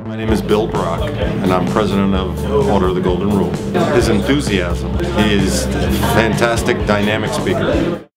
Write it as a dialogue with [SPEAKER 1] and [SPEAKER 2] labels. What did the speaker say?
[SPEAKER 1] My name is Bill Brock, and I'm president of Order of the Golden Rule. His enthusiasm, he is a fantastic, dynamic speaker.